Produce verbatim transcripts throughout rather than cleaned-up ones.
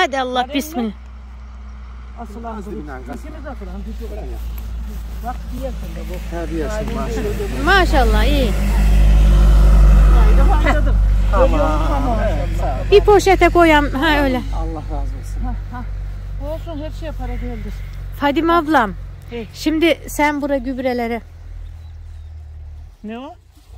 Hadi Allah bismillah. Asıl ağzı. İkimiz atıran. Bak diyorsun da bu. Ha diyorsun maşallah. Maşallah iyi. Haydi haydadım. Tamam. Bir poşete koyam. Ha öyle. Allah razı olsun. Ha, ha. Olsun her şeye para değildir. Fadime ablam. Hey. Şimdi sen bura gübreleri. Ne o?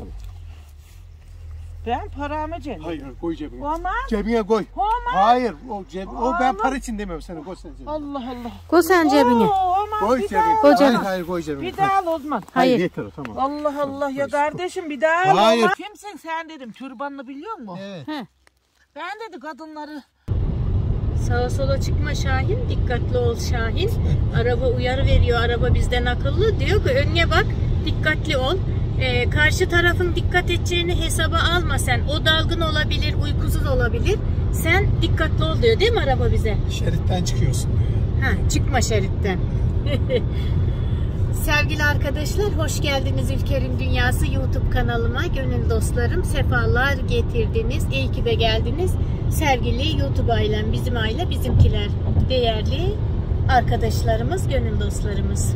Ben paramı cennet. Hayır koy cebine. Olmaz. Cebine koy. Olmaz. Hayır o ceb o ben Olmaz. para için demiyorum sana koy sen cebine. Allah Allah. Koy sen cebine. Oo, olmaz. Koy Bir cebine. daha Koy al. cebine. Hayır hayır koy cebine. Bir daha al o zaman. Hayır. Yeter o tamam. Allah Allah ya kardeşim bir daha al. Hayır. olmaz. Kimsin sen dedim türbanlı biliyor musun? Evet. He. Ben dedi kadınları. Sağa sola çıkma Şahin, dikkatli ol Şahin. Araba uyarı veriyor, araba bizden akıllı. Diyor ki önüne bak, dikkatli ol. Ee, karşı tarafın dikkat edeceğini hesaba alma sen. O dalgın olabilir, uykusuz olabilir. Sen dikkatli ol diyor değil mi araba bize? Şeritten çıkıyorsun diyor. Ha, çıkma şeritten. Sevgili arkadaşlar, hoş geldiniz Ülker'in Dünyası YouTube kanalıma. Gönül dostlarım, sefalar getirdiniz. İyi ki de geldiniz. Sevgili YouTube ailem, bizim aile, bizimkiler. Değerli arkadaşlarımız, gönül dostlarımız.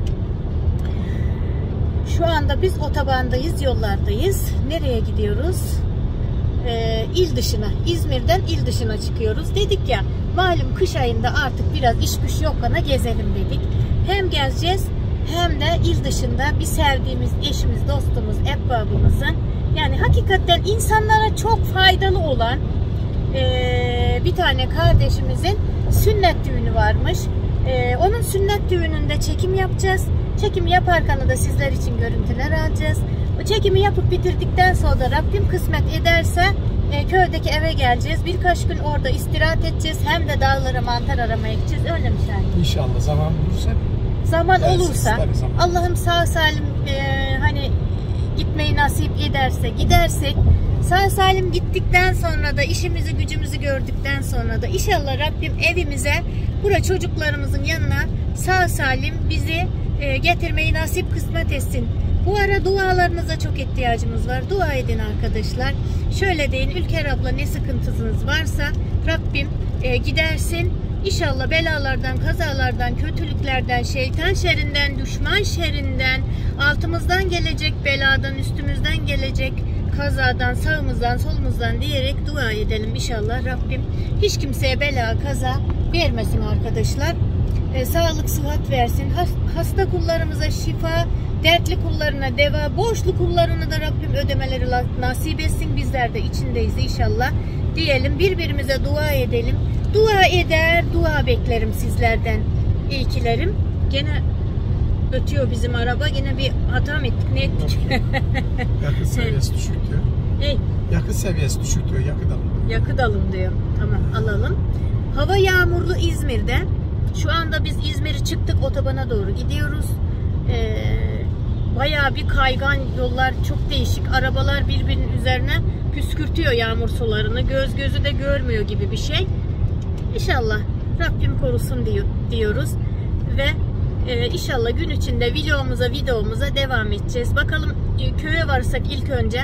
Şu anda biz otobandayız, yollardayız. Nereye gidiyoruz? Ee, il dışına, İzmir'den il dışına çıkıyoruz. Dedik ya, malum kış ayında artık biraz iş güç yok bana gezelim dedik. Hem gezeceğiz hem de il dışında bir sevdiğimiz eşimiz, dostumuz, ebbabımızın yani hakikaten insanlara çok faydalı olan ee, bir tane kardeşimizin sünnet düğünü varmış. Ee, onun sünnet düğününde çekim yapacağız. Çekim yaparken de sizler için görüntüler alacağız. O çekimi yapıp bitirdikten sonra Rabbim kısmet ederse e, köydeki eve geleceğiz. Birkaç gün orada istirahat edeceğiz. Hem de dağlara mantar aramaya gideceğiz. Öyle mi Şahin? İnşallah zaman bulursa. Zaman Dersiz, olursa, zaman. Allah'ım sağ salim e, hani gitmeyi nasip ederse gidersek, sağ salim gittikten sonra da işimizi gücümüzü gördükten sonra da inşallah Rabbim evimize, bura çocuklarımızın yanına sağ salim bizi e, getirmeyi nasip kısmet etsin. Bu ara dualarınıza çok ihtiyacımız var. Dua edin arkadaşlar. Şöyle deyin, Ülker abla ne sıkıntınız varsa Rabbim e, gidersin. İnşallah belalardan, kazalardan, kötülüklerden, şeytan şerrinden, düşman şerrinden, altımızdan gelecek beladan, üstümüzden gelecek kazadan, sağımızdan, solumuzdan diyerek dua edelim inşallah. Rabbim hiç kimseye bela, kaza vermesin arkadaşlar. E, sağlık, sıhhat versin. Hasta kullarımıza şifa, dertli kullarına deva, borçlu kullarına da Rabbim ödemeleri nasip etsin. Bizler de içindeyiz inşallah. Diyelim, birbirimize dua edelim. Dua eder, dua beklerim sizlerden ilkilerim. Gene ötüyor bizim araba. Gene bir hata mı ettik, ne ettik? Yakıt seviyesi düşük diyor. Hey. Yakıt seviyesi düşük diyor, yakıt alın. Yakıt alın diyor. Tamam, alalım. Hava yağmurlu İzmir'de. Şu anda biz İzmir'e çıktık, otobana doğru gidiyoruz. Ee, bayağı bir kaygan yollar, çok değişik. Arabalar birbirinin üzerine püskürtüyor yağmur sularını. Göz gözü de görmüyor gibi bir şey. İnşallah Rabbim korusun diyor, diyoruz. Ve e, inşallah gün içinde videomuza videomuza devam edeceğiz. Bakalım e, köye varsak ilk önce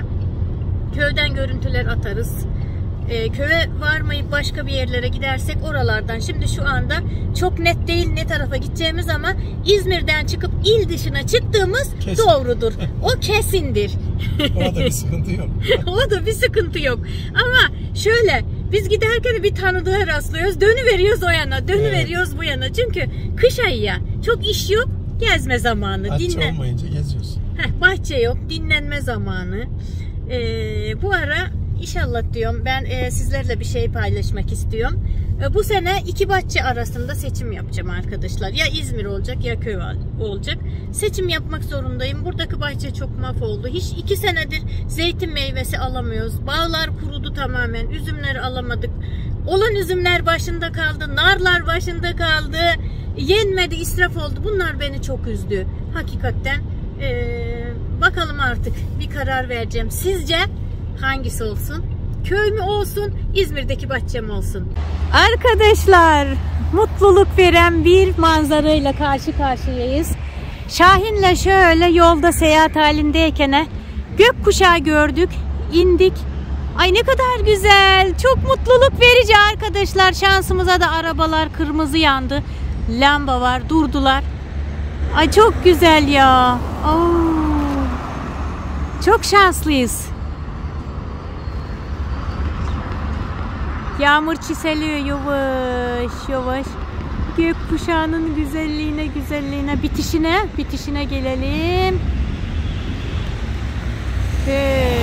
köyden görüntüler atarız. E, köye varmayıp başka bir yerlere gidersek oralardan. Şimdi şu anda çok net değil ne tarafa gideceğimiz ama İzmir'den çıkıp il dışına çıktığımız kesin. Doğrudur. O kesindir. Orada bir sıkıntı yok. Orada bir sıkıntı yok. Ama şöyle, biz giderken bir tanıdığa rastlıyoruz. Dönüveriyoruz o yana, dönüveriyoruz evet. Bu yana. Çünkü kış ayı ya. Çok iş yok, gezme zamanı. Bahçe Dinlen... olmayınca geziyorsun. Heh, bahçe yok, dinlenme zamanı. Ee, bu ara İnşallah diyorum ben e, sizlerle bir şey paylaşmak istiyorum. E, bu sene iki bahçe arasında seçim yapacağım arkadaşlar. Ya İzmir olacak ya köy olacak. Seçim yapmak zorundayım. Buradaki bahçe çok mahvoldu. Hiç iki senedir zeytin meyvesi alamıyoruz. Bağlar kurudu tamamen. Üzümleri alamadık. Olan üzümler başında kaldı. Narlar başında kaldı. Yenmedi, israf oldu. Bunlar beni çok üzdü. Hakikaten e, bakalım artık bir karar vereceğim. Sizce hangisi olsun? Köy mü olsun, İzmir'deki bahçe mi olsun? Arkadaşlar, mutluluk veren bir manzarayla karşı karşıyayız. Şahin'le şöyle yolda seyahat halindeyken gökkuşağı gördük, indik. Ay ne kadar güzel. Çok mutluluk verici arkadaşlar. Şansımıza da arabalar kırmızı yandı. Lamba var, durdular. Ay çok güzel ya. Oo. Çok şanslıyız. Yağmur çiseliyor yavaş yavaş. Gökkuşağının güzelliğine, güzelliğine, bitişine, bitişine gelelim. Böyle.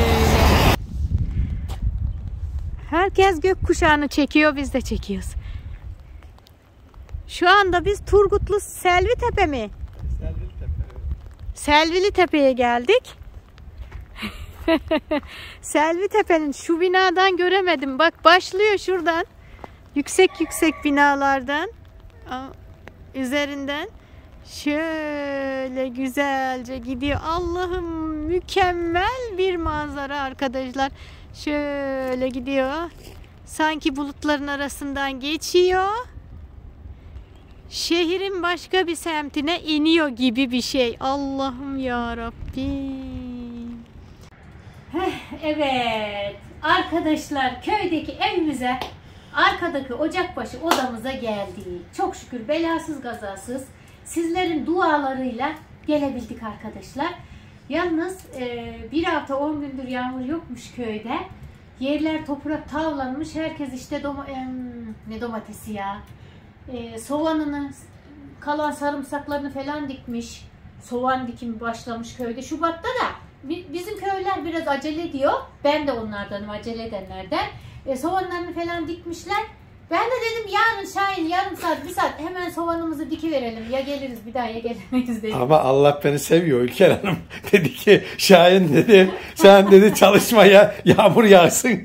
Herkes gökkuşağını çekiyor, biz de çekiyoruz. Şu anda biz Turgutlu Selvi Tepe mi? Selvili Tepe. Selvili Tepe'ye geldik. Selvi Tepe'nin şu binadan göremedim. Bak başlıyor şuradan. Yüksek yüksek binalardan. Üzerinden şöyle güzelce gidiyor. Allah'ım mükemmel bir manzara arkadaşlar. Şöyle gidiyor. Sanki bulutların arasından geçiyor. Şehrin başka bir semtine iniyor gibi bir şey. Allah'ım ya Rabbim. Evet. Arkadaşlar köydeki evimize, arkadaki ocakbaşı odamıza geldik. Çok şükür belasız gazasız sizlerin dualarıyla gelebildik arkadaşlar. Yalnız e, bir hafta on gündür yağmur yokmuş köyde. Yerler toprak tavlanmış. Herkes işte doma, e, ne domatesi ya. E, soğanını, kalan sarımsaklarını falan dikmiş. Soğan dikimi başlamış köyde. Şubat'ta da bizim köyler biraz acele ediyor. Ben de onlardanım, acele edenlerden. E, soğanlarını falan dikmişler. Ben de dedim yarın Şahin yarım saat bir saat hemen soğanımızı dikiverelim. Ya geliriz bir daha ya gelemeyiz dedim. Ama Allah beni seviyor Ülker Hanım. Dedi ki Şahin dedi sen dedi çalışmaya yağmur yağsın.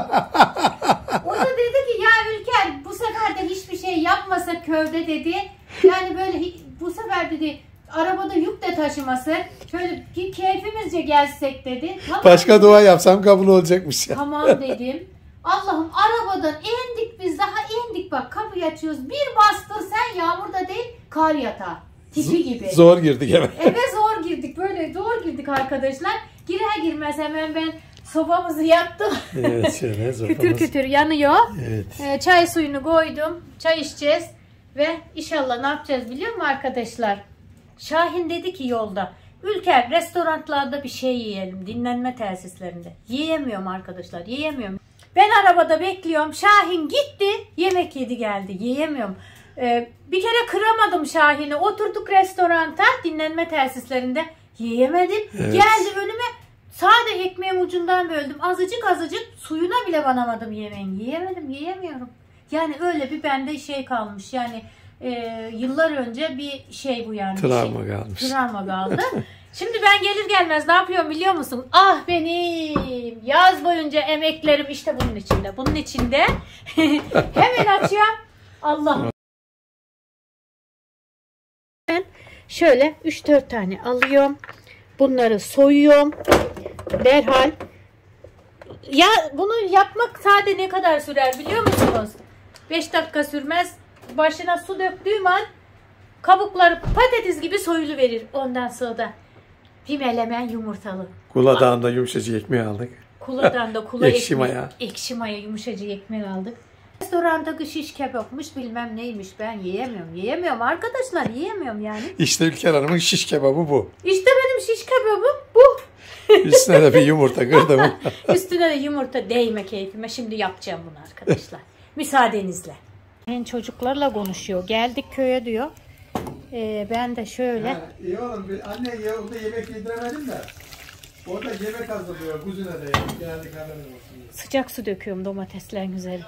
O da dedi ki ya Ülker bu sefer de hiçbir şey yapmasak köyde dedi. Yani böyle bu sefer dedi arabada yük de taşıması. Şöyle keyfimizce gelsek dedi. Tamam. Başka dua yapsam kabul olacakmış ya. Tamam dedim. Allah'ım arabadan indik biz daha indik bak kapıyı açıyoruz. Bir bastın sen yağmurda değil kar yatağı. Tipi gibi. Zor girdik eve. Eve zor girdik böyle zor girdik arkadaşlar. Girer girmez hemen ben sobamızı yaktım. Evet şöyle sobamız. Kütür kütür yanıyor. Evet. Ee, çay suyunu koydum. Çay içeceğiz. Ve inşallah ne yapacağız biliyor musun arkadaşlar? Şahin dedi ki yolda. Ülker restoranlarda bir şey yiyelim. Dinlenme tesislerinde. Yiyemiyorum arkadaşlar. Yiyemiyorum. Ben arabada bekliyorum. Şahin gitti. Yemek yedi geldi. Yiyemiyorum. Ee, bir kere kıramadım Şahin'i. Oturduk restoranta. Dinlenme tesislerinde. Yiyemedim. Evet. Geldi önüme. Sade ekmeğin ucundan böldüm. Azıcık azıcık suyuna bile banamadım yemeğin. Yiyemedim. Yiyemiyorum. Yani öyle bir bende şey kalmış. Yani e, yıllar önce bir şey bu yani. Travma şey. kalmış. Travma kaldı. Şimdi ben gelir gelmez ne yapıyorum biliyor musun? Ah benim yaz boyunca emeklerim işte bunun içinde. Bunun içinde. Hemen açıyorum. Allah'ım. Ben şöyle üç dört tane alıyorum. Bunları soyuyorum. Derhal. Ya bunu yapmak sade ne kadar sürer biliyor musunuz? beş dakika sürmez. Başına su döktüğüm an kabukları patates gibi soyuluverir. Ondan sonra da pimelemen yumurtalı. Kula Dağı'nda yumuşacık ekmeği aldık. Kula'dan da kula ekşi ekmeği, maya. ekşi maya yumuşacık ekmek aldık. Restorandaki şiş kebapmış bilmem neymiş ben yiyemiyorum. Yiyemiyorum arkadaşlar yiyemiyorum yani. İşte Ülker Hanım'ın şiş kebabı bu. İşte benim şiş kebabım bu. Üstüne de bir yumurta kırdım. Üstüne de yumurta değme keyfime. Şimdi yapacağım bunu arkadaşlar. Müsaadenizle. Ben çocuklarla konuşuyor. Geldik köye diyor. Ee, ben de şöyle. Ha, iyi oğlum. Anne yolda yemek yediremedim de. Orada yemek hazırlıyor. Kuzine de yemek. Geldik haberin olsun. Sıcak su döküyorum domateslerin üzerine.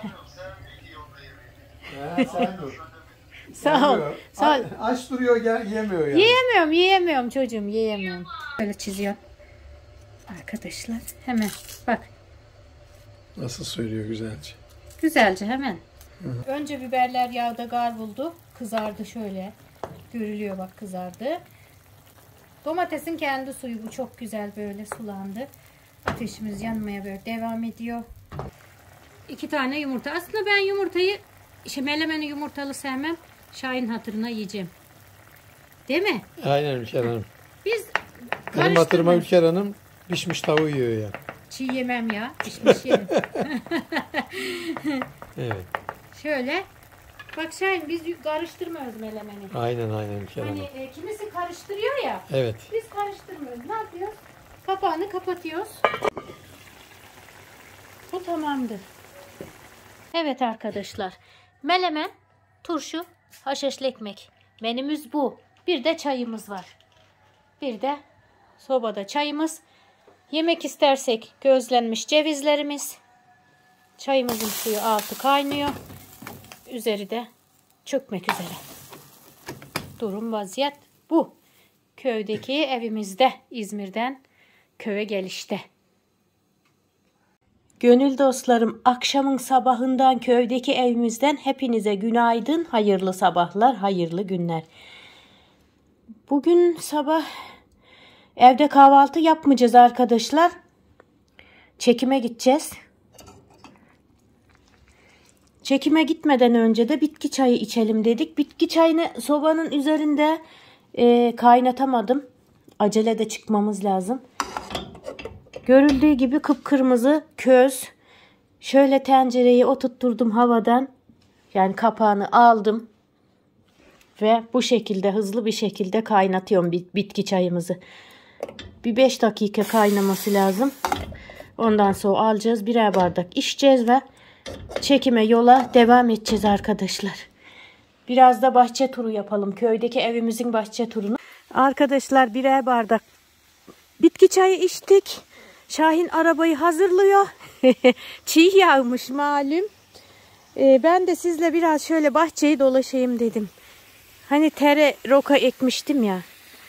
Ha, sen dur. Sağ ol. Sağ ol. Aç duruyor gel, yemiyor yani. Yiyemiyorum, yiyemiyorum çocuğum, yiyemiyorum. Böyle çiziyorum. Arkadaşlar hemen bak. Nasıl söylüyor güzelce. Güzelce hemen. Hı hı. Önce biberler yağda kavruldu. Kızardı şöyle. Görülüyor bak kızardı. Domatesin kendi suyu bu çok güzel böyle sulandı. Ateşimiz yanmaya böyle devam ediyor. İki tane yumurta. Aslında ben yumurtayı işte melemeni yumurtalı sevmem. Şahin hatırına yiyeceğim. Değil mi? Aynen Ülker Hanım. Biz benim hatırıma Ülker Hanım pişmiş tavuğu yiyor ya. Çiğ yemem ya. Pişmiş yerim. Evet. Şöyle. Bak Şahin biz karıştırmıyoruz melemeni. Aynen aynen. Hani e, kimisi karıştırıyor ya. Evet. Biz karıştırmıyoruz. Ne yapıyoruz? Kapağını kapatıyoruz. Bu tamamdır. Evet arkadaşlar. Melemen, turşu, haşhaşlı ekmek. Menümüz bu. Bir de çayımız var. Bir de sobada çayımız. Yemek istersek közlenmiş cevizlerimiz. Çayımızın suyu altı kaynıyor. Üzeri de çökmek üzere. Durum vaziyet bu. Köydeki evimizde, İzmir'den köye gelişte. Gönül dostlarım, akşamın sabahından köydeki evimizden hepinize günaydın, hayırlı sabahlar, hayırlı günler. Bugün sabah evde kahvaltı yapmayacağız arkadaşlar. Çekime gideceğiz. Çekime gitmeden önce de bitki çayı içelim dedik. Bitki çayını sobanın üzerinde e, kaynatamadım. Acele de çıkmamız lazım. Görüldüğü gibi kıpkırmızı köz. Şöyle tencereyi oturtturdum havadan. Yani kapağını aldım. Ve bu şekilde hızlı bir şekilde kaynatıyorum bitki çayımızı. Bir beş dakika kaynaması lazım. Ondan sonra alacağız, birer bardak içeceğiz ve çekime yola devam edeceğiz arkadaşlar. Biraz da bahçe turu yapalım. Köydeki evimizin bahçe turunu. Arkadaşlar birer bardak bitki çayı içtik. Şahin arabayı hazırlıyor. Çiğ yağmış malum. Ee, ben de sizle biraz şöyle bahçeyi dolaşayım dedim. Hani tere roka ekmiştim ya.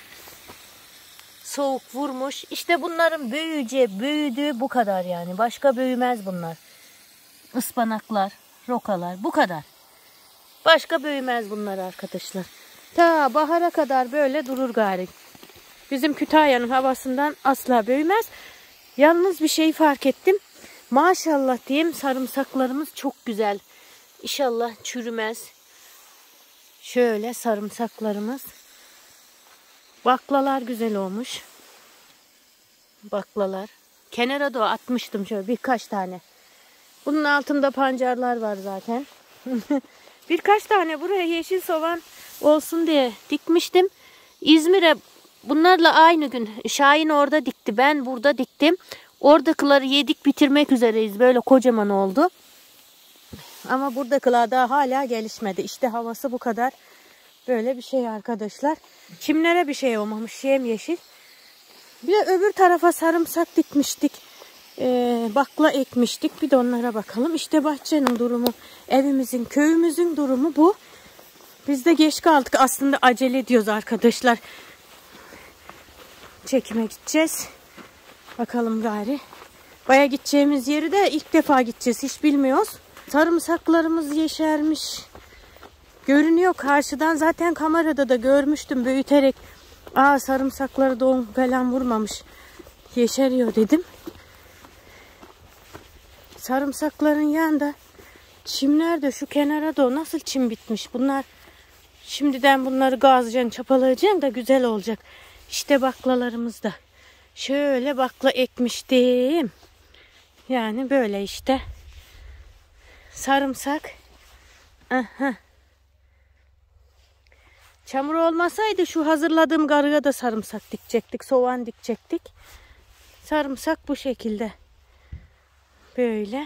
Soğuk vurmuş. İşte bunların büyüyeceği, büyüdüğü bu kadar yani. Başka büyümez bunlar. Ispanaklar, rokalar bu kadar. Başka büyümez bunlar arkadaşlar. Ta bahara kadar böyle durur gari. Bizim Kütahya'nın havasından asla büyümez. Yalnız bir şey fark ettim. Maşallah diyeyim, sarımsaklarımız çok güzel. İnşallah çürümez. Şöyle sarımsaklarımız. Baklalar güzel olmuş. Baklalar. Kenara da atmıştım şöyle birkaç tane. Bunun altında pancarlar var zaten. Birkaç tane buraya yeşil soğan olsun diye dikmiştim. İzmir'e bunlarla aynı gün Şahin orada dikti. Ben burada diktim. Oradakileri yedik, bitirmek üzereyiz. Böyle kocaman oldu. Ama buradakiler daha hala gelişmedi. İşte havası bu kadar. Böyle bir şey arkadaşlar. Çimlere bir şey olmamış. Yemyeşil. Bir de öbür tarafa sarımsak dikmiştik. Ee, bakla ekmiştik. Bir de onlara bakalım. İşte bahçenin durumu, evimizin, köyümüzün durumu bu. Biz de geç kaldık. Aslında acele ediyoruz arkadaşlar. Çekime gideceğiz. Bakalım gari. Baya gideceğimiz yeri de ilk defa gideceğiz. Hiç bilmiyoruz. Sarımsaklarımız yeşermiş. Görünüyor karşıdan. Zaten kamerada da görmüştüm büyüterek. Aa, sarımsakları doğum falan vurmamış. Yeşeriyor dedim. Sarımsakların yanında çimler de şu kenara da nasıl çim bitmiş. Bunlar şimdiden bunları gazlayacaksın, çapalayacaksın da güzel olacak. İşte baklalarımız da. Şöyle bakla ekmiştim. Yani böyle işte. Sarımsak. Aha. Çamur olmasaydı şu hazırladığım garıya da sarımsak dikecektik. Soğan dikecektik. Sarımsak bu şekilde. Böyle.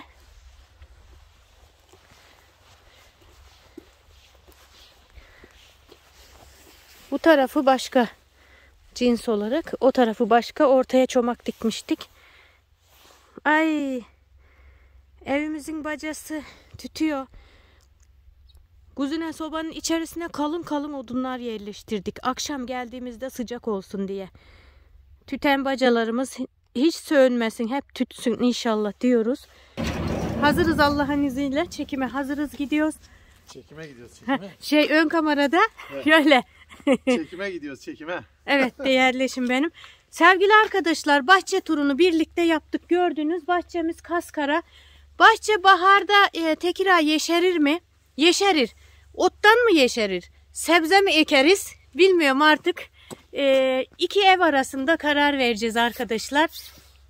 Bu tarafı başka cins olarak. O tarafı başka. Ortaya çomak dikmiştik. Ay. Evimizin bacası tütüyor. Kuzine sobanın içerisine kalın kalın odunlar yerleştirdik. Akşam geldiğimizde sıcak olsun diye. Tüten bacalarımız hiç sönmesin, hep tütsün inşallah diyoruz. Hazırız Allah'ın izniyle. Çekime hazırız, gidiyoruz. Çekime gidiyoruz çekime. Şey ön kamerada evet. Şöyle. Çekime gidiyoruz çekime. Evet değerleşim benim. Sevgili arkadaşlar, bahçe turunu birlikte yaptık. Gördünüz bahçemiz kaskara. Bahçe baharda e, tekrar yeşerir mi? Yeşerir. Ottan mı yeşerir? Sebze mi ekeriz? Bilmiyorum artık. E, iki ev arasında karar vereceğiz arkadaşlar.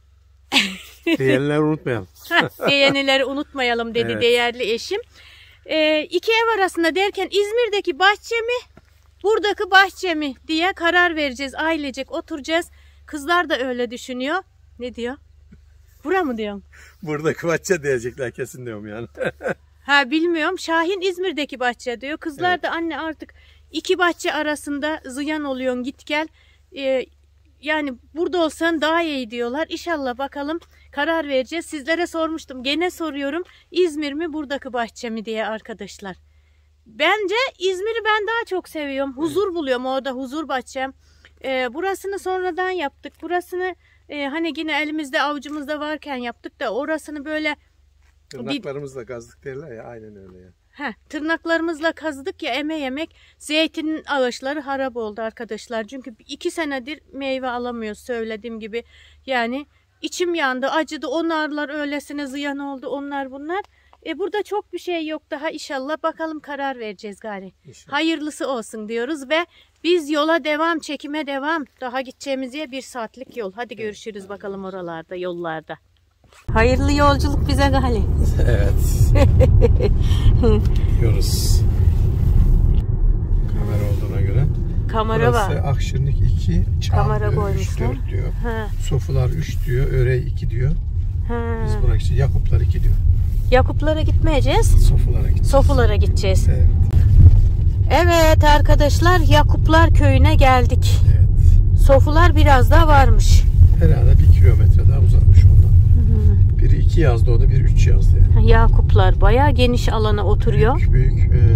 Diğerleri unutmayalım. Beğenileri unutmayalım dedi Evet. değerli eşim. Ee, iki ev arasında derken İzmir'deki bahçe mi, buradaki bahçe mi diye karar vereceğiz. Ailecek oturacağız. Kızlar da öyle düşünüyor. Ne diyor? Bura mı diyorsun? Buradaki bahçe diyecekler kesin diyorum yani. Ha bilmiyorum. Şahin İzmir'deki bahçe diyor. Kızlar Evet. da anne artık iki bahçe arasında ziyan oluyorsun git gel. Ee, yani burada olsan daha iyi diyorlar. İnşallah bakalım karar vereceğiz. Sizlere sormuştum. Gene soruyorum. İzmir mi buradaki bahçe mi diye arkadaşlar. Bence İzmir'i ben daha çok seviyorum. Huzur buluyorum orada, huzur bahçem. Ee, burasını sonradan yaptık. Burasını e, hani yine elimizde avucumuzda varken yaptık da orasını böyle Tırnaklarımızla kazdık derler ya, aynen öyle ya. heh, tırnaklarımızla kazdık ya eme yemek. Zeytinin ağaçları harap oldu arkadaşlar. Çünkü iki senedir meyve alamıyoruz söylediğim gibi. Yani içim yandı, acıdı. O narlar öylesine ziyan oldu, onlar bunlar. E burada çok bir şey yok daha inşallah. Bakalım karar vereceğiz gari. İnşallah. Hayırlısı olsun diyoruz ve biz yola devam, çekime devam. Daha gideceğimiz yer bir saatlik yol. Hadi görüşürüz bakalım oralarda, yollarda. Hayırlı yolculuk bize gali. Evet. Gidiyoruz. Kamera olduğuna göre. Kamera var. Burası Akşirnik iki, Çam Kamera diyor, üç, koymuşlar. dört diyor. Ha, Sofular üç diyor, Örey iki diyor. ha. Biz buraya işte Yakuplar iki diyor. Yakuplara gitmeyeceğiz. Sofulara gideceğiz. Sofulara gideceğiz. Evet. Evet arkadaşlar, Yakuplar köyüne geldik. Evet. Sofular biraz daha varmış. Herhalde bir kilometre daha uzakmış ondan. Biri iki yazdı, o da biri üç yazdı. Yani. Yakuplar bayağı geniş alana oturuyor. Büyük büyük. E...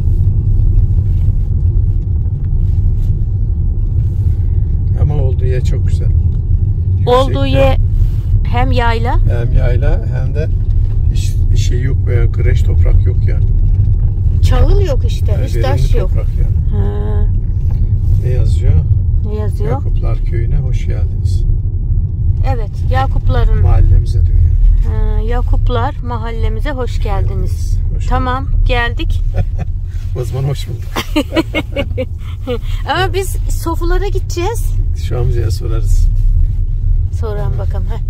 Ama olduğu yer çok güzel. Olduğu Yüksekte. yer hem yayla. Hem yayla hem de hiç şey yok, böyle güreş toprak yok yani. Çağıl yok işte, Yani hiç verimli taş yok. toprak yani. Ha, Ne yazıyor? ne yazıyor? Yakuplar köyüne hoş geldiniz. Evet, Yakupların Mahallemize diyor yani. ha, Yakuplar mahallemize hoş geldiniz. Hoş Tamam, geldik. O zaman hoş bulduk. Ama biz Sofulara gideceğiz. Şu amcaya sorarız. Soralım bakalım. Heh.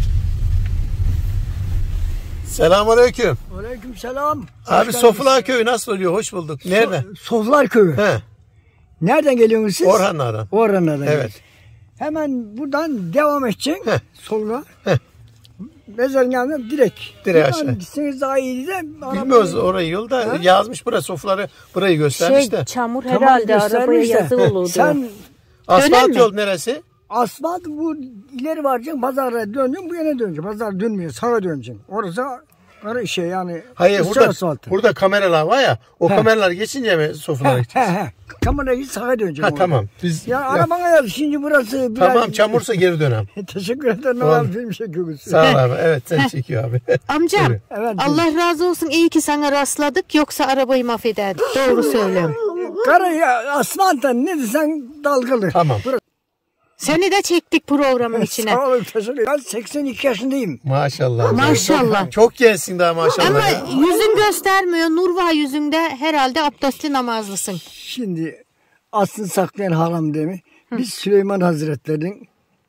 Selamünaleyküm. Aleykümselam. Abi Sofular köyü nasıl oluyor? Hoş bulduk. Nerede? So- Soflar köyü. He. Nereden geliyorsunuz siz? Orhanlar'dan. Orhanlar'dan. Evet. Hemen buradan devam edeceksin. Heh. Soluna. Heh. Mezarın yanına direkt. Direkt Buradan aşağı. gitseniz daha iyiydi de. Bilmiyoruz orayı yolda. Ha? Yazmış burası Sofuları, burayı göstermiş Şey, de. çamur Tamam, herhalde arabaya göstermiş de. yazı olurdu. Sen Döner Asfalt mi? yol neresi? asfalt bu ileri varacaksın. Pazara döndün bu yana döneceksin. Pazar dönmüyor. Sağa döneceksin. Orası ara şey yani. Hayır üstü burada, asfaltı. burada kameralar var ya. O He. kameralar geçince mi Sofulara He he gideceğiz? he. Kamerayı sağa döneceksin. Ha orada. tamam. Biz Ya ya, arabana yaz. Şimdi burası. biraz- tamam çamursa geri dönem. Teşekkür ederim. Tamam. Abi film çekiyoruz. Sağ ol abi. Evet sen çekiyor abi. Amcam, Evet. Evet. Allah razı olsun, iyi ki sana rastladık, yoksa arabayı mahvederdik. Doğru söylüyorum. Kara ya asfalttan ne desen dalgalı. Tamam. Seni de çektik programın içine. Sağ olun, teşekkür ederim. Ben seksen iki yaşındayım. Maşallah. Maşallah. Çok gençsin daha maşallah. Ama ya. yüzün göstermiyor. Nur var yüzünde. Herhalde abdestli namazlısın. Şimdi aslını saklayan haram değil mi? Biz Süleyman Hazretleri'nin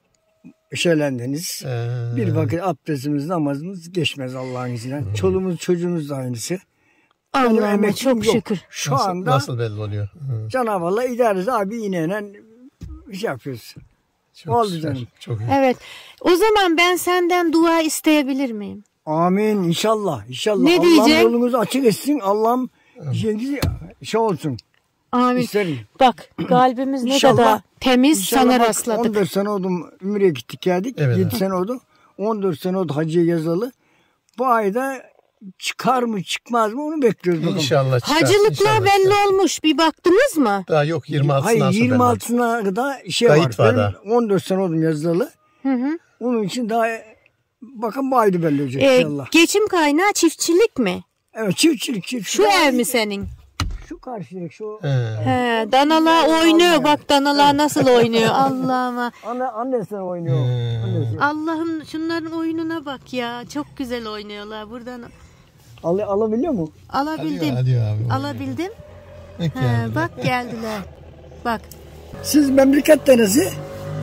şeylendiniz. Ee, Bir vakit abdestimiz, namazımız geçmez Allah'ın izniyle. Çoluğumuz, çocuğumuz da aynısı. Benim Allah'ıma emeklim çok yok. şükür. Şu nasıl, anda nasıl belli oluyor? Hı. Cenab-ı Allah idaresi abi ineyle iş yapıyoruz. Çok Oldu güzel, canım. Çok iyi. Evet. O zaman ben senden dua isteyebilir miyim? Amin inşallah. İnşallah. Ne Allah'ım diyecek? yolunuzu açık etsin. Allah'ım şey, şey olsun. Amin. İsterim. Bak kalbimiz ne İnşallah- kadar temiz, İnşallah sana bak, rastladık. on dört sene oldu Ümre'ye gittik geldik. Evet, yedi evet. sene oldu. on dört sene oldu Hacı'ya yazalı. Bu ayda çıkar mı çıkmaz mı onu bekliyoruz. bakalım. İnşallah çıkar. Hacılıklar inşallah belli çıkar. olmuş. Bir baktınız mı? Daha yok yirmi altısından Hayır sonra belli. yirmi altısına kadar şey Kayıt var var. daha. Benim on dört sene oldum yazalı. Hı hı. Onun için daha bakın bu ayda belli olacak Ee, inşallah. geçim kaynağı çiftçilik mi? Evet çiftçilik çiftçilik. Şu ev mi senin? Şu karşılık şu. He. He, danalar oynuyor. Bak danalar nasıl oynuyor. Allah'ıma. Anne, annesi oynuyor. Hmm. Annesi. Allah'ım şunların oyununa bak ya. Çok güzel oynuyorlar. Buradan Al, alabiliyor mu? alabildim. Hadi, hadi abi. Alabildim. Bak He, yani. bak geldiler. Bak. Siz memleket neresi?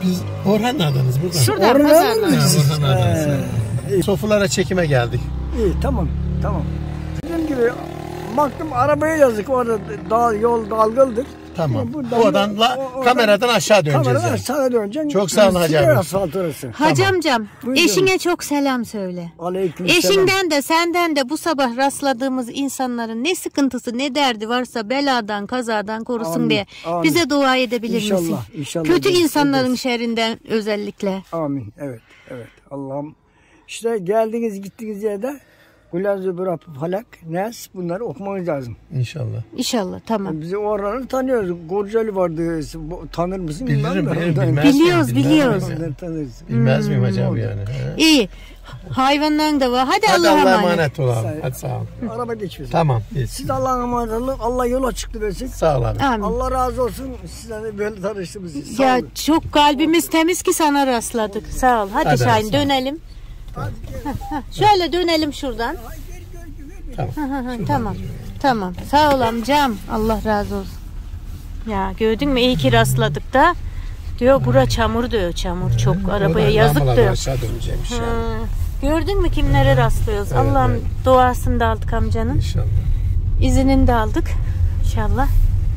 Biz Orhan'dayız buradan. Şuradan Orhan pazarlar. mı? Ha, Orhan'dayız. Ee, Sofulara çekime geldik. İyi tamam tamam. Dediğim gibi baktım arabaya yazık orada dağ, yol dalgalıdır. Tamam. Buradan- Oradan la, o- oradan- kameradan aşağı döneceğiz. Kameradan yani. aşağı döneceksin. Çok sağ olun Hacı Sigara abi. asfalt orası. Hacı amcam, Buyurun. eşine çok selam söyle. Aleykümselam. Eşinden de senden de bu sabah rastladığımız insanların ne sıkıntısı ne derdi varsa beladan kazadan korusun Amin, diye amin. bize dua edebilir İnşallah, misin? inşallah Kötü ederiz, insanların ederiz. şerrinden özellikle. Amin. Evet. Evet. Allah'ım. İşte geldiğiniz gittiğiniz yerde Kulazı Bırap Falak Nes bunları okumanız lazım. İnşallah. İnşallah tamam. Bizi oraları tanıyoruz. Gorcali vardı. Bu- Tanır mısın? Bilirim, bilmem de. bilirim, Ondan- bilmez Biliyoruz, miyim, bilmez biliyoruz. miyim? Ondan tanırız. Bilmez miyim Hacı abi yani? He. İyi. Hayvanların da var. Hadi, Hadi Allah'a Allah'a emanet. emanet ol abi. Sağ- Hadi sağ ol. Araba geçmesin. Tamam. Geç. Siz Allah'a emanet olun. Allah yol açıklı versin. Sağ ol abi. Amin. Allah razı olsun. Sizlerle böyle tanıştığımız için. Sağ Ya olun. çok kalbimiz temiz ki sana rastladık. Sağ ol. Hadi, Hadi, Şahin sağ ol. dönelim. Şöyle dönelim şuradan. Tamam. Hı hı, tamam. Tamam. Sağ ol amcam. Allah razı olsun. Ya gördün mü iyi ki rastladık da. Diyor bura çamur diyor. Çamur çok. Arabaya Oradan yazık lambalar diyor. aşağı döneceğimiş yani. Hı. Gördün mü kimlere rastlıyoruz? Evet, Allah'ım evet. duasını da aldık amcanın. İnşallah. İzinini de aldık. İnşallah.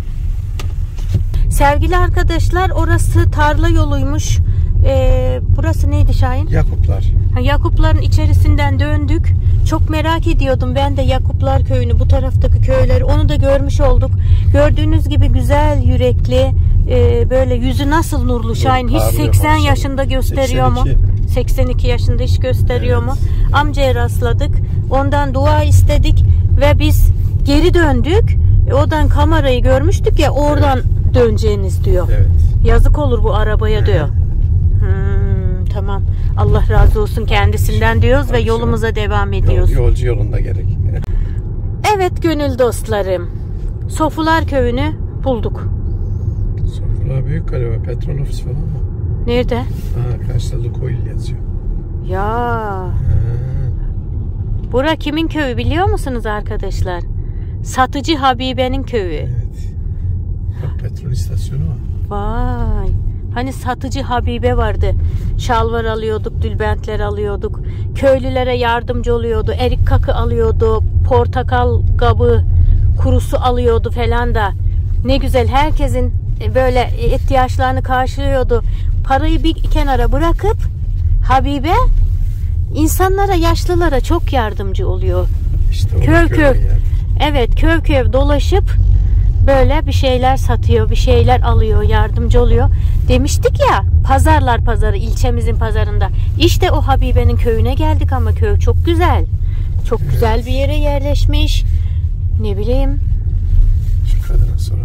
Sevgili arkadaşlar orası tarla yoluymuş. Ee, burası neydi Şahin? Yakuplar. Ha, Yakupların içerisinden döndük. Çok merak ediyordum ben de Yakuplar köyünü, bu taraftaki köyleri. Onu da görmüş olduk. Gördüğünüz gibi güzel yürekli, e, böyle yüzü nasıl nurlu Şahin. Hiç Parlıyor seksen maşallah. yaşında gösteriyor mu? seksen iki. seksen iki yaşında hiç gösteriyor Evet. mu? Amcaya rastladık. Ondan dua istedik ve biz geri döndük. E, Oradan kamerayı görmüştük ya, oradan döneceğiniz diyor. Evet. Yazık olur bu arabaya diyor. Hmm, tamam. Allah razı olsun kendisinden diyoruz ve yolumuza devam ediyoruz. Yol, yolcu yolunda gerek. Evet gönül dostlarım. Sofular köyünü bulduk. Sofra büyük galiba. Petrol ofisi falan mı? Nerede? Ha, karşıda Lukoil yazıyor. Ya. Ha. Bura kimin köyü biliyor musunuz arkadaşlar? Satıcı Habibe'nin köyü. Evet. Bak petrol istasyonu var. Vay. Hani satıcı Habibe vardı. Şalvar alıyorduk, tülbentler alıyorduk. Köylülere yardımcı oluyordu. Erik kakı alıyordu. Portakal kabı, kurusu alıyordu falan da. Ne güzel, herkesin böyle ihtiyaçlarını karşılıyordu. Parayı bir kenara bırakıp Habibe insanlara, yaşlılara çok yardımcı oluyor. İşte o Köy köy köy. yani. Evet, köy köy dolaşıp böyle bir şeyler satıyor, bir şeyler alıyor, yardımcı oluyor. Demiştik ya, pazarlar pazarı, ilçemizin pazarında. İşte o Habibe'nin köyüne geldik ama köy çok güzel. Çok güzel bir yere yerleşmiş. Ne bileyim, Şu kadına sonra.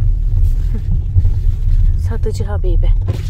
satıcı Habibe.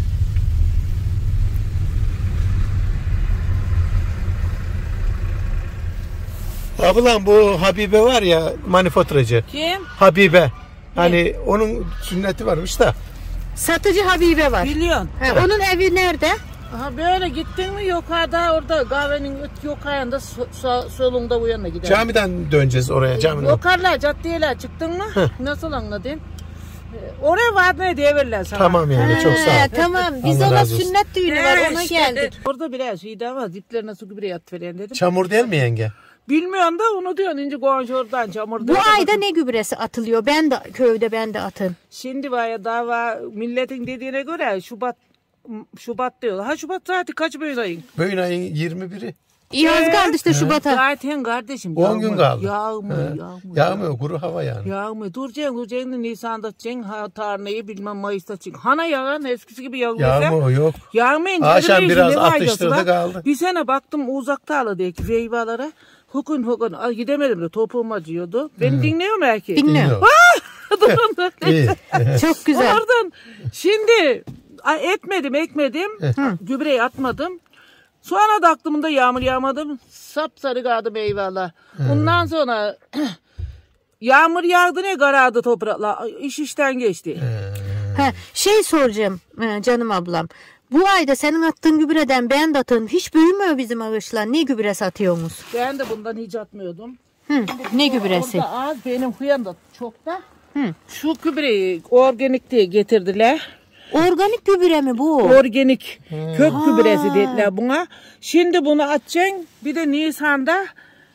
Abi lan bu Habibe var ya, manifaturacı. Kim? Habibe. Hani onun sünneti varmış da. Satıcı Habibe var. Biliyorsun. Ha, onun evi nerede? Aha böyle gittin mi yukarıda, orada kahvenin yukarında so, so, solunda bu yana gider. Camiden döneceğiz oraya. Camiden. Yukarılar caddeyle çıktın mı? Nasıl anladın? Ee, Oraya vaat ne diye verirler sana. Tamam yani, çok sağ Ha, ol. tamam, biz Allah ona razı olsun. sünnet düğünü var, Ee, ona işte, geldik. Orada biraz şeydi ama diplerine nasıl gübre yat veren dedim. Çamur değil mi yenge? Bilmiyorum da onu diyorsun ince komşu oradan çamurda. Bu ayda ne gübresi atılıyor? Ben de köyde ben de atın. Şimdi var ya daha var, milletin dediğine göre Şubat Şubat diyorlar. Ha Şubat saati kaç böyle ayın? Bugün ayın yirmi biri. Yaz kaldı işte Şubat'a. Zaten kardeşim. on gün kaldı. Yağmur, He. yağmur. Yağmıyor, kuru hava yani. Yağmur. Duracaksın, duracaksın. Nisan'da çekeceksin. Ha, tarlayı bilmem Mayıs'ta çekeceksin. Hana yağan eskisi gibi yağmur. Yağmur yok. Yağmayınca Akşam öyle biraz ne faydası atıştırdı var? kaldı. Bir sene baktım uzakta aladaki veyvalara. Hukun hukun. Ay, gidemedim de topuğum acıyordu. Beni dinliyor mu erkek? Dinliyor. İyi. Çok güzel. Oradan şimdi ay, etmedim ekmedim. Gübreyi atmadım. Sonra da aklımda yağmur yağmadım. Sapsarı kaldım eyvallah. Bundan sonra yağmur yağdı ne karardı toprakla. İş işten geçti. Ha, şey soracağım e, canım ablam. Bu ayda senin attığın gübreden ben de atın. Hiç büyümüyor bizim ağaçlar. Ne gübre satıyorsunuz? Ben de bundan hiç atmıyordum. Hı, ne gübresi? Orada az benim huyan da çok da. Hı. Şu gübreyi organik diye getirdiler. Organik gübre mi bu? Organik kök gübresi dediler buna. Şimdi bunu atacaksın. Bir de Nisan'da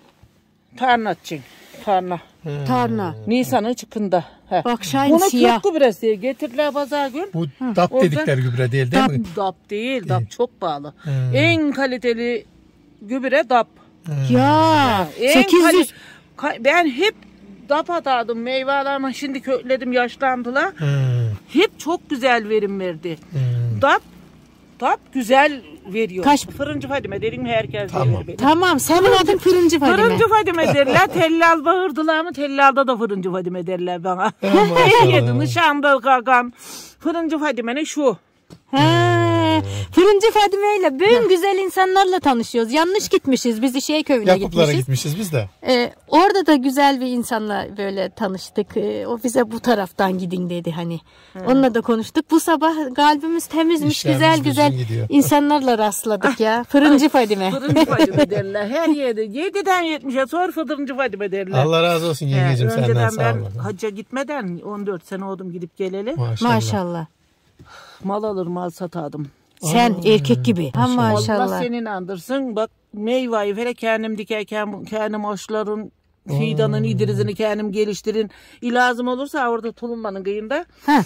tarla atacaksın. Tarla. Tarla. Nisan'ın çıkında. He. Bak şahin Bunu siyah. kök gübresi diye getirdiler pazar gün. Bu dap Orada- dedikleri gübre değil değil Dap, mi? dap değil, dap çok pahalı. En kaliteli gübre dap. Ya En sekiz yüz. kali- Ka- ben hep dap atardım meyvelerime, şimdi kökledim, yaşlandılar. Hmm. Hep çok güzel verim verdi. Dap, dap güzel veriyor. Kaç- Fırıncı Fadime dedim mi herkes Tamam. verir beni. Tamam senin adın Fırıncı Fadime. Fırıncı Fadime derler. Tellal bağırdılar mı? Tellal'da da Fırıncı Fadime derler bana. Her yedi nişanda kakan. Fırıncı Fadime'nin şu. He, Fırıncı Fadime ile bugün güzel insanlarla tanışıyoruz. Yanlış gitmişiz. Biz şey köyüne Yakuplara gitmişiz. gitmişiz biz de. Ee, orada da güzel bir insanla böyle tanıştık. Ee, o bize bu taraftan gidin dedi hani. Onunla da konuştuk. Bu sabah kalbimiz temizmiş. İşlerimiz güzel düzgün güzel gidiyor. insanlarla rastladık ya. Fırıncı Fadime. Fırıncı Fadime derler. Her yerde. Yediden yetmişe sonra Fırıncı Fadime derler. Allah razı olsun He, yengecim senden önceden sağ ben ol. hacca gitmeden on dört sene oldum gidip geleli. Maşallah. Maşallah. Mal alır mal satardım. Sen erkek gibi. Ha Allah maşallah. seni inandırsın. Bak meyveyi falan kendim dikerken kendim hoşların fidanın idrizini kendim geliştirin. İlazım olursa orada tulumbanın kıyında Ha.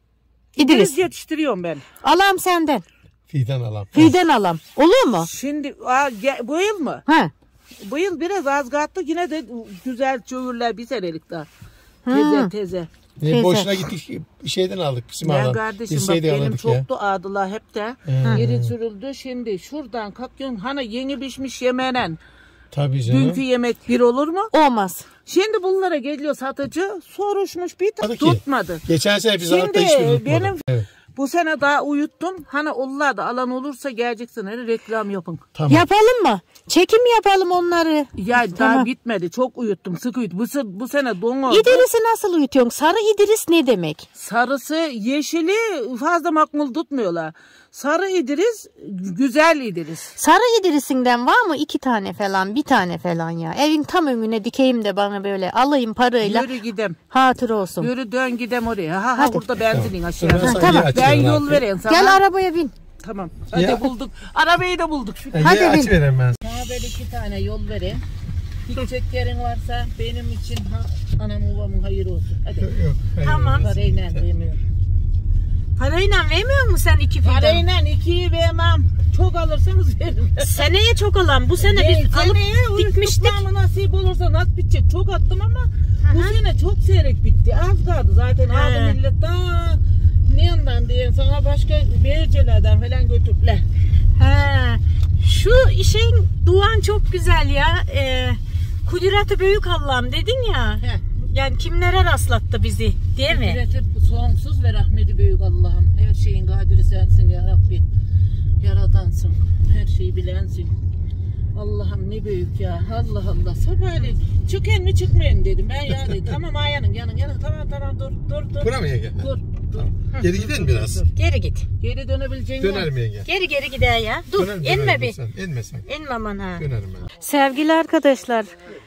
idris İdris. yetiştiriyorum ben. Alam senden. Fidan alam. Fidan alam. Olur mu? Şimdi aa, ge- bu yıl mı? Ha. Bu yıl biraz az kattı, yine de güzel çöğürler bir senelik daha. Teze teze. Ne, Teyze. boşuna gittik şeyden aldık. Ben Sima'dan. kardeşim Biz bak şeyden benim aldık ya. çoktu adılar hep de. Yeri sürüldü. Şimdi şuradan kalkıyorsun, hani yeni pişmiş yemeğen Tabii canım. dünkü yemek bir olur mu? Olmaz. Şimdi bunlara geliyor satıcı, soruşmuş bir Tabii de ki. tutmadı. Geçen sene biz Şimdi hatta hiçbirini tutmadık. benim Evet. bu sene daha uyuttum. Hani onlar da alan olursa gelecek sene reklam yapın. Tamam. Yapalım mı? Çekim yapalım onları. Ya Tamam. daha bitmedi. Çok uyuttum, sık uyuttum. Bu, se- bu sene don oldu. İdris'i nasıl uyutuyorsun? Sarı İdris ne demek? Sarısı, yeşili fazla makbul tutmuyorlar. Sarı İdris, güzel İdris. Sarı İdris'inden var mı iki tane falan, bir tane falan ya? Evin tam önüne dikeyim de bana böyle alayım parayla. Yürü gidem. Hatır olsun. Yürü dön gidem oraya. Ha ha Hadi. burada benzinin aşağı. Sonra Ha, sana tamam. iyi Ben açıyorum yol abi. vereyim sana. Gel arabaya bin. Tamam. Hadi Ya. bulduk. Arabayı da bulduk. E, Hadi ye, bin. açıvereyim ben. Sana böyle iki tane yol vereyim. Gidecek yerin varsa benim için ha, anam babamın hayırı olsun. Hadi. Yok, hayır. Tamam. Parayla vermiyorum. Parayla vermiyor musun sen iki fidan? Parayla ikiyi vermem. Çok alırsanız veririm. Seneye çok alan. Bu sene biz alıp dikmiştik. Tutmam nasip olursa nasıl bitecek? Çok attım ama bu sene çok seyrek bitti. Az kaldı zaten. He. Aldı millet daha ne yandan diye sana başka beyircelerden falan götürdüler. He. Şu işin duan çok güzel ya. Ee, Kudreti büyük Allah'ım dedin ya. He. Yani kimlere rastlattı bizi değil mi? Üretip sonsuz ve rahmeti büyük Allah'ım. Her şeyin kadiri sensin ya Rabbi. Yaradansın. Her şeyi bilensin. Allah'ım ne büyük ya. Allah Allah. Sabahleyin çıkın mı çıkmayın dedim. Ben ya dedim. Tamam ayağının yanın yanın. Tamam tamam dur dur dur. Buna mı yenge? Dur dur. Heh, Geri dur, gidelim dur, biraz. dur, dur. Geri git. Geri dönebileceğin Döner yer. mi yenge? Geri geri gider ya. Dur Dönerim, inme dönerim bir. sen. İnme sen. İnme aman ha. Dönerim ben. Sevgili arkadaşlar,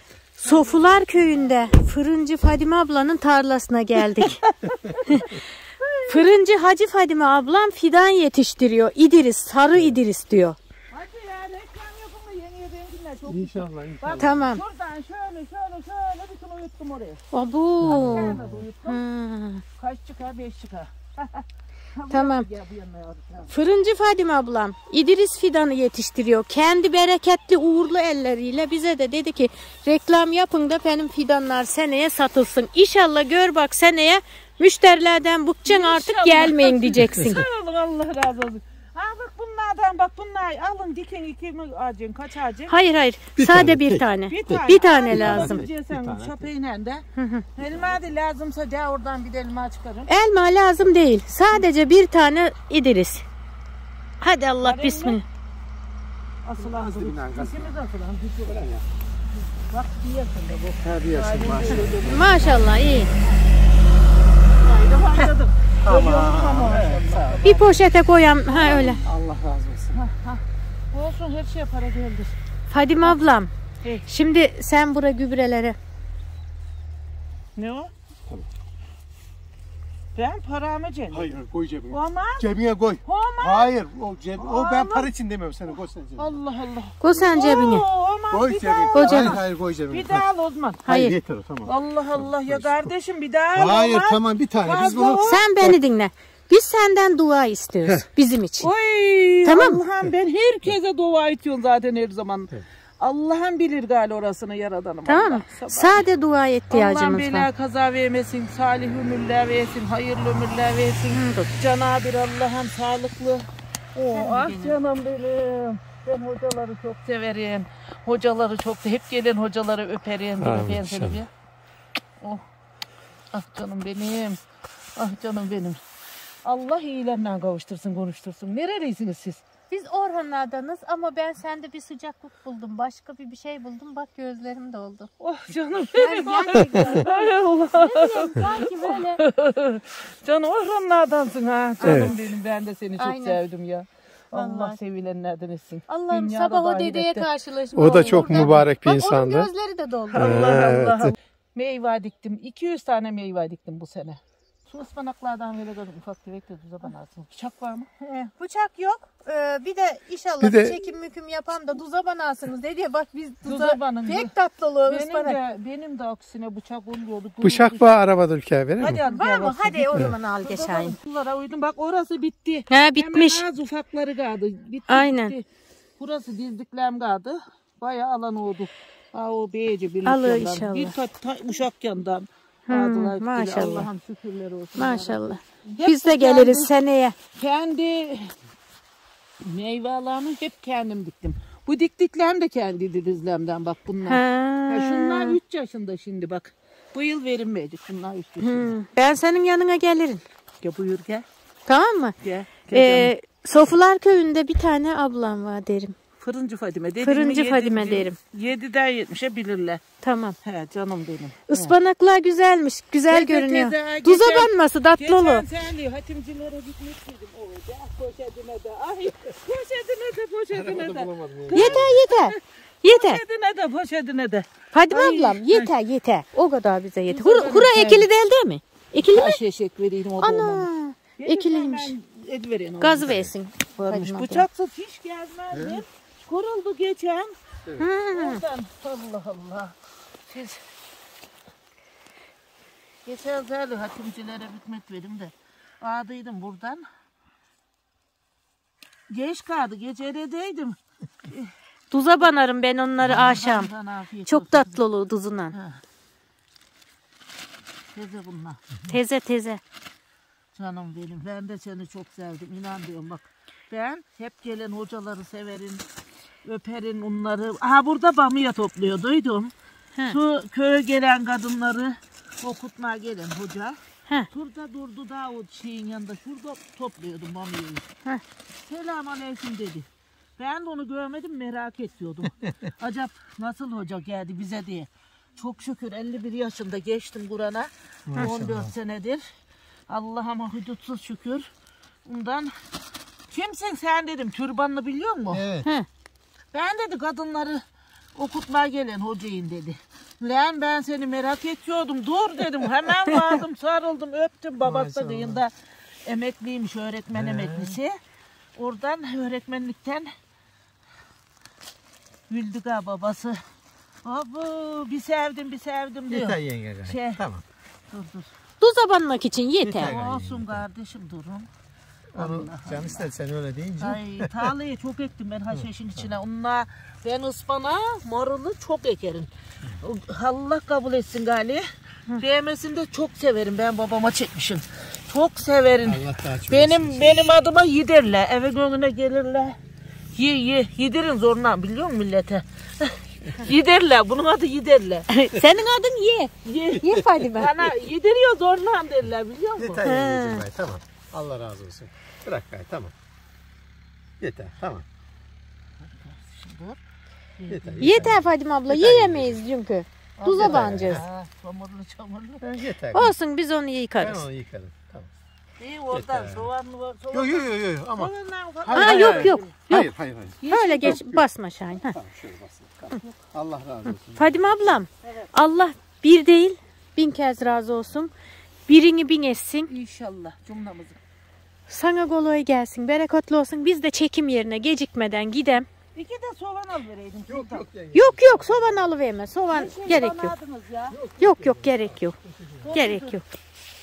Sofular köyünde Fırıncı Fadime ablanın tarlasına geldik. Fırıncı Hacı Fadime ablam fidan yetiştiriyor. İdris, sarı İdris diyor. Hadi ya reklam yapın da yeni renginler çok. İnşallah inşallah. Tamam. Şuradan şöyle şöyle şöyle bir kilo yuttum oraya. Abo. Ben de uyuttum. Ha, Kaç çıkar? Beş çıkar. tamam. Gel bu yanına yavrum. Fırıncı Fadime ablam İdris fidanı yetiştiriyor. Kendi bereketli uğurlu elleriyle bize de dedi ki reklam yapın da benim fidanlar seneye satılsın. İnşallah gör bak seneye müşterilerden bıkacaksın artık İnşallah. gelmeyin diyeceksin. Sağ olun Allah razı olsun. Ha bak bunlardan bak bunlar alın dikin iki mi ağacın kaç ağacın? Hayır hayır Bir sade tane, bir tek. tane. Bir tane. Bir tane Al, lazım. alabileceksen şapayla de. Elma da lazımsa de oradan bir de elma çıkarın. Elma lazım değil. Sadece bir tane İdris. Hadi Allah bismillah. Asılan dur. İkimiz asılan. Bak diyorsun da bu. Hadi yaşın maşallah. Maşallah iyi. Haydi başladım. Tamam. Bir poşete koyam. Ha öyle. Allah razı olsun. Olsun her şey para değildir. Fadime ablam. Hey. Şimdi sen bura gübreleri Ne o? Ben paramı cebime. Hayır koy cebine. Olmaz. Cebine koy. Olmaz. Hayır o ceb o ben Olmaz. para için demiyorum seni koy sen cebine. Allah Allah. Koy sen cebine. Oo, olmaz. Koy Bir cebine. daha Koy al. cebine. Hayır hayır koy cebine. Bir daha al Osman. Hayır Hayır. yeter o tamam. Allah Allah ya kardeşim bir daha al. Hayır olmaz. tamam bir tane biz Fazla bunu o. Sen beni dinle. Biz senden dua istiyoruz bizim için. Oy Tamam. Allah'ım ben herkese dua ediyorum zaten her zaman. Allah'ım bilir gali orasını yaradanım. Tamam Allah, mı? sabah. Sade dua Allah'ım ihtiyacımız bela var. kaza vermesin, salih ömürler versin, hayırlı ömürler versin. Cenab-ı Allah'ım sağlıklı. Oh, ah canım benim. Ben hocaları çok severim. Hocaları çok da hep gelen hocaları öperim. Bir Amin, öperim seni inşallah. bir. Oh. Ah canım benim. Ah canım benim. Allah iyilerle kavuştursun, konuştursun. Nerelisiniz siz? Biz Orhanlardanız ama ben sende bir sıcaklık buldum. Başka bir bir şey buldum. Bak gözlerim doldu. Oh canım Yani benim. gerçekten. Hay Allah. Ne bileyim sanki böyle. Canım Orhanlardansın ha. Canım Evet. benim ben de seni çok Aynen. sevdim ya. Allah Vallahi. sevilenlerden etsin. Allah'ım Dünyada sabah da o dedeye ahirette. karşılaşma o da oldu. çok Burada- mübarek bir Bak insandı. onun gözleri de doldu. Allah Evet. Allah. Meyve diktim. iki yüz tane meyve diktim bu sene. Su ıspanaklardan böyle gördüm. Ufak tefek de tuza banarsın. Bıçak var mı? He, bıçak yok. Ee, bir de inşallah Bir bir, de- çekim müküm yapan da duza banarsınız dedi ya bak biz duza, Duza banın. pek tatlılığı Benim ıspanak. de, benim de aksine bıçak oluyordu. Bıçak var arabada ülkeye verir Hadi mi? al. Var gel mı? olsun. Hadi o zaman al geç Şahin. Bunlara uydum. Bak orası bitti. He bitmiş. Hemen az ufakları kaldı. Bitti, Aynen. bitti. Burası dizdiklerim kaldı. Bayağı alan oldu. Ha o beyece bir Alır yandan. inşallah. Bir ta, ta, uşak yandan. Hmm, aldılar, gittiler. maşallah. Allah'ım şükürler olsun. Maşallah. Hep Biz de kendi- geliriz seneye. Kendi meyvelerimi hep kendim diktim. Bu diktiklerim de kendi dizlemden bak bunlar. Ha. Ya şunlar üç yaşında şimdi bak. Bu yıl verilmeyecek. Şunlar üç yaşında. Hmm. Ben senin yanına gelirim. Ya buyur gel. Tamam mı? Gel. gel canım. Ee, Sofular köyünde bir tane ablam var derim. Fırıncı Fadime dedim Fırıncı mi, Fadime yedinci- derim. Yediden yetmişe bilirler. Tamam. He canım benim. Ispanaklar güzelmiş. Güzel Teyze, görünüyor. teyze, Tuza geçen- banması tatlı olur. Geçen sene hatimcilere gitmek istedim. Orada poşetine de. Ay poşetine de poşetine de. Yeter yeter. Yeter. Poşetine de poşetine de. Fadime Ay, ablam ay. yeter yeter. O kadar bize yeter. Tuza Hura, banı hura sen- ekili değil değil mi? Ekili mi? Taş eşek vereyim o da olmamış. Ana. Benim Ekiliymiş. hemen ediverin onu. Gaz versin. Varmış. Fadime abla. Bıçaksız hiç gelmezdi. Kuruldu geçen. Hı. Oradan Allah Allah. Siz geçen sene hatimcilere hükmet verim de ağdıydım buradan. Geç kaldı. Geceredeydim. Tuza banarım ben onları akşam. Allah'tan afiyet Çok olsun. tatlı olur tuzundan. Teyze bunlar. Teze teze. Canım benim. Ben de seni çok sevdim. İnan diyorum bak. Ben hep gelen hocaları severim. Öperim onları. Aha burada bamya topluyor. Duydum. He. Şu köye gelen kadınları okutmaya gelen hoca. He. Burada durdu da o şeyin yanında. Şurada topluyordum bamyayı. He. Selamünaleyküm dedi. Ben de onu görmedim merak ediyordum. Acaba nasıl hoca geldi bize diye. Çok şükür elli bir yaşında geçtim Kur'an'a. on dört senedir. Allah'ıma hudutsuz şükür. Ondan kimsin sen dedim. Türbanını biliyor musun? Evet. He. Ben dedi kadınları okutmaya gelen hocayım dedi. Lan ben seni merak ediyordum. Dur dedim. Hemen vardım, sarıldım, öptüm. Babası da kıyında emekliymiş, öğretmen emeklisi. Oradan öğretmenlikten güldük ha babası. Abu bir sevdim, bir sevdim diyor. Yeter yenge. gayet. Şey. Tamam. Dur dur. Tuza banmak için yeter. Yeter. Olsun kardeşim durun. Onu can ister sen öyle deyince. Ay tarlayı çok ektim ben haşhaşın içine. Onunla ben ıspanağı, marulu çok ekerim. Allah kabul etsin gali. Beğenmesini de çok severim. Ben babama çekmişim. Çok severim. Allah daha çok Benim benim adıma yiderler. Eve gönlüne gelirler. Ye ye yedirin zorla biliyor musun millete? Yiderler. Bunun adı yiderler. Senin adın ye. Ye. Ye Fadime. Bana yediriyor zorla derler biliyor musun? Yeter yengeciğim gayet. Tamam. Allah razı olsun. Bırak gayet tamam. Yeter tamam. Yeter. Yeter Fadime abla yiyemeyiz çünkü. Tuza banacağız. Ha, çamurlu çamurlu. Ha, yeter. Olsun biz onu Ben yıkarız. onu yıkarım. Tamam. İyi oradan Yeter. soğanlı var. Soğan, Yok yok yok yok ama. soğanla var. Hayır, Ha hayır, yok hayır. yok. Yok. Hayır hayır hayır. Öyle geç basma Şahin. Heh. Tamam şöyle basın. Tamam. Allah razı olsun. Fadime ablam Allah bir değil bin kez razı olsun. Birini bin etsin. İnşallah cümlemizin. Sana kolay gelsin. Bereketli olsun. Biz de çekim yerine gecikmeden gidem. İki de soğan al vereydim. Yok yok yenge. Yok yok soğan alıverme. Soğan gerek yok. Ya. Yok yok gerek yok. Gerek yok.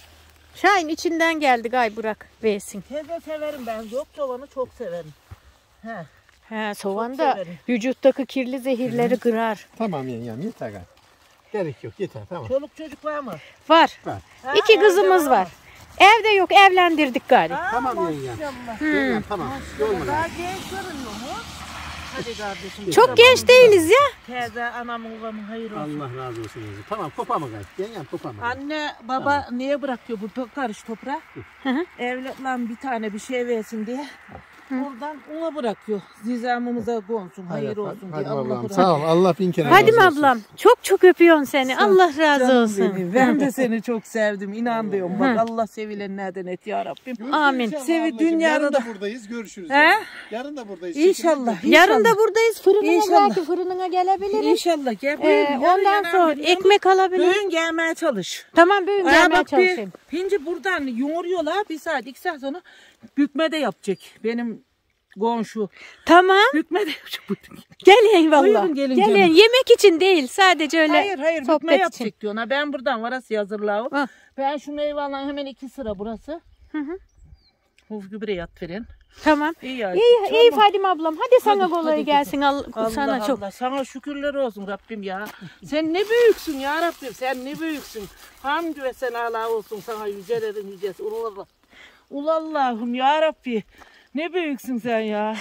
Şahin içinden geldi gay Burak versin. Teze severim ben. Yok soğanı çok severim. He. He, soğan Çok da severim. vücuttaki kirli zehirleri kırar. Tamam yengem yeter galiba. Gerek yok yeter tamam. Çoluk çocuk var mı? Var. Var. Ha, İki evde kızımız var. mı? Evde yok evlendirdik gari. Ha, Tamam yengem. maşallah. Yengem tamam. Yolma. Daha genç görünüyor mu? Hadi kardeşim. Çok genç değiliz ya. Teyze anamın babamın hayır olsun. Allah razı olsun yengem. Tamam kopama gayet. Yengem kopama. Anne baba niye bırakıyor bu to- karış toprağı? Hı hı. Evlatlan bir tane bir şey versin diye. Oradan ona bırakıyor. Zizamımıza konsun, hayır olsun diye. Hadi Allah ablam razı sağ ol. Allah bin kere Hadi mi razı olsun. ablam? Çok çok öpüyorsun seni. Allah razı Canım olsun. benim, ben de seni çok sevdim. İnan diyorum. Bak Allah sevilenlerden et ya Rabbim. Amin. İnşallah Sevi ablacığım, dünyada yarın da- da buradayız. Görüşürüz. He? yani. Yarın da buradayız. İnşallah. Yarın da buradayız. Fırınına İnşallah. belki fırınına gelebiliriz. İnşallah. Gel Ee, buyurun. ondan sonra ekmek alabiliriz. Bugün gelmeye çalış. Tamam bugün Aa, gelmeye bak bir çalışayım. pinci buradan yoğuruyorlar. Bir saat iki saat sonra bükme de yapacak. Benim komşu. Tamam. Bükme de yapacak. Gel eyvallah. Buyurun gelin Gelin. canım. Yemek için değil. Sadece öyle Hayır hayır bükme sohbet için. yapacak diyor. Ha, ben buradan varası hazırlayayım. Ha. Ben şu meyvelerden hemen iki sıra burası. Hı hı. Uf gübre yat verin. Tamam. İyi ya. İyi, iyi Tamam. Fadime ablam. Hadi sana Hadi, kolay hadi gelsin. Al, Allah sana çok. Allah. Sana şükürler olsun Rabbim ya. Sen ne büyüksün ya Rabbim. Sen ne büyüksün. Hamdü ve senalar olsun sana yücelerin yücesi. Ulallah. Ulallahım ya Rabbi. Ne büyüksün sen ya.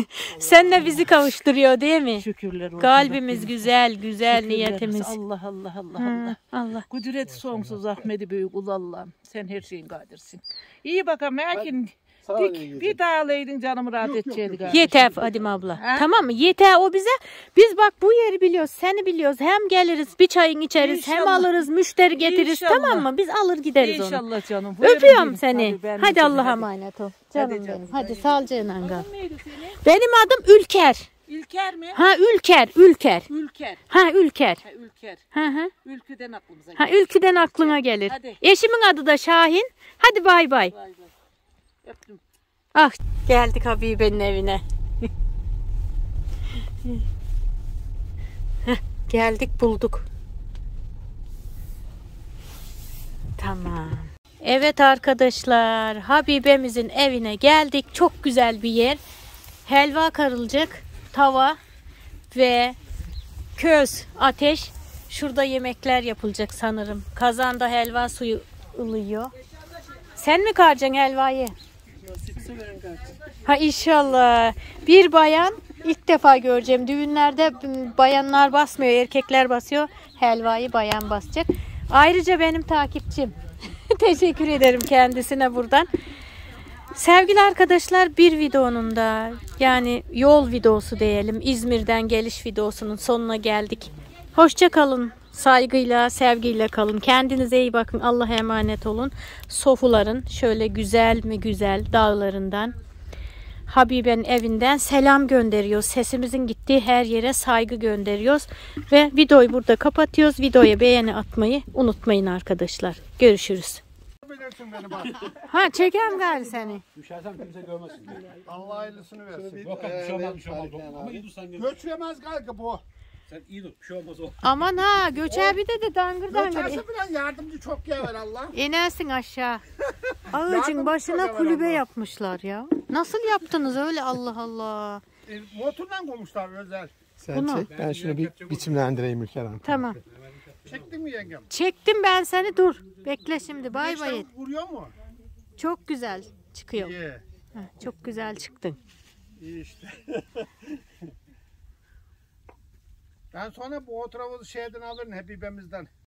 Senle bizi kavuşturuyor değil mi? Şükürler olsun. Kalbimiz Rabbim. güzel, güzel Şükürler niyetimiz. olsun. Allah Allah Allah Hı, Allah. Allah. Kudreti sonsuz Ahmedi büyük Ulallah'ım. Sen her şeyin kadirsin. İyi bakalım. Belki Sağ ol dik yengeciğim. bir dağlaydın canımı rahat Yok, yok, edeceğiydi yok. galiba. Yeter Fadime abla. Ha? Tamam mı? Yeter o bize. Biz bak bu yeri biliyoruz, seni biliyoruz. Hem geliriz, bir çayın içeriz, hem İnşallah. alırız, müşteri getiririz. İnşallah. Tamam mı? Biz alır gideriz onu. İnşallah canım. Buyurun Öpüyorum gelin. seni. Tabii, ben de Hadi seni, Allah'a hadi. emanet ol. Canım, Hadi canım. benim. Hadi sağlıcakla kal. Adın neydi senin? Benim adım Ülker. İlker mi? Ha Ülker, Ülker. Ülker. Ha Ülker. Ha, Ülker. Hı hı. Ülküden aklımıza Ha geldi. Ülkü'den aklına gelir. Hadi. Eşimin adı da Şahin. Hadi bay bay. Vay vay. Öptüm. Ah geldik Habibe'nin evine. Heh, geldik bulduk. Tamam. Evet arkadaşlar, Habibe'mizin evine geldik. Çok güzel bir yer. Helva karılacak, tava ve köz, ateş. Şurada yemekler yapılacak sanırım. Kazanda helva suyu ılıyor. Sen mi karacaksın helvayı? Ha inşallah. Bir bayan ilk defa göreceğim. Düğünlerde bayanlar basmıyor, erkekler basıyor. Helvayı bayan basacak. Ayrıca benim takipçim. Teşekkür ederim kendisine buradan. Sevgili arkadaşlar, bir videonun da yani yol videosu diyelim, İzmir'den geliş videosunun sonuna geldik. Hoşça kalın. Saygıyla, sevgiyle kalın. Kendinize iyi bakın. Allah'a emanet olun. Sofuların şöyle güzel mi güzel dağlarından, Habibe'nin evinden selam gönderiyoruz. Sesimizin gittiği her yere saygı gönderiyoruz. Ve videoyu burada kapatıyoruz. Videoya beğeni atmayı unutmayın arkadaşlar. Görüşürüz. Bilirsin beni bak. Ha çekerim gari seni. Düşersem kimse görmesin. Allah hayırlısını versin. Yok abi bir şey olmaz bir şey olmaz. Ama iyi dur sen gel. Göç yemez galiba bu. Sen iyi dur bir şey olmaz o. Aman ha göçer bir de de dangır dangır. Göçerse falan yardımcı çok yaver Allah. İnersin aşağı. Ağacın Yardım başına çok kulübe evvel yapmışlar ya. Nasıl yaptınız öyle Allah Allah. E, motordan koymuşlar özel. Sen Bunu. çek ben şunu bir biçimlendireyim Ülker Hanım. Tamam. Çektin mi yengem? Çektim ben seni dur. Bekle şimdi bay bay. Güneşten vuruyor mu? Çok güzel çıkıyor. İyi. Heh, çok güzel çıktın. İyi işte. Ben sonra bu o tarafı şeyden alırım hepimizden.